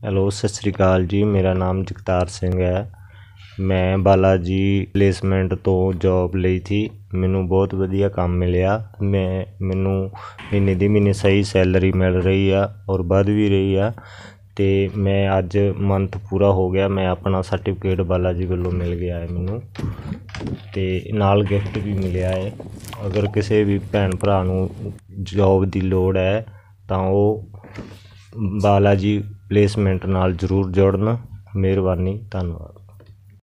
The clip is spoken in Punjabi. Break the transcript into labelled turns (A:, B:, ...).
A: ਹੈਲੋ, ਸਤਿ ਸ਼੍ਰੀ ਅਕਾਲ ਜੀ। ਮੇਰਾ ਨਾਮ ਜਗਤਾਰ ਸਿੰਘ ਹੈ। ਮੈਂ ਬਾਲਾ ਜੀ ਪਲੇਸਮੈਂਟ ਤੋਂ ਜੋਬ ਲਈ ਸੀ। ਮੈਨੂੰ ਬਹੁਤ ਵਧੀਆ ਕੰਮ ਮਿਲਿਆ। ਮੈਨੂੰ ਮਹੀਨੇ ਦੀ ਮਹੀਨੇ ਸਹੀ ਸੈਲਰੀ ਮਿਲ ਰਹੀ ਆ ਔਰ ਵੱਧ ਵੀ ਰਹੀ ਆ। ਅਤੇ ਮੈਂ ਅੱਜ ਮੰਥ ਪੂਰਾ ਹੋ ਗਿਆ, ਮੈਂ ਆਪਣਾ ਸਰਟੀਫਿਕੇਟ ਬਾਲਾ ਜੀ ਵੱਲੋਂ ਮਿਲ ਗਿਆ ਹੈ ਮੈਨੂੰ, ਅਤੇ ਨਾਲ ਗਿਫਟ ਵੀ ਮਿਲਿਆ ਹੈ। ਅਗਰ ਕਿਸੇ ਵੀ ਭੈਣ ਭਰਾ ਨੂੰ ਜੋਬ ਦੀ ਲੋੜ ਹੈ ਤਾਂ ਉਹ ਬਾਲਾ ਜੀ ਪਲੇਸਮੈਂਟ ਨਾਲ ਜ਼ਰੂਰ ਜੁੜਨ। ਮਿਹਰਬਾਨੀ, ਧੰਨਵਾਦ।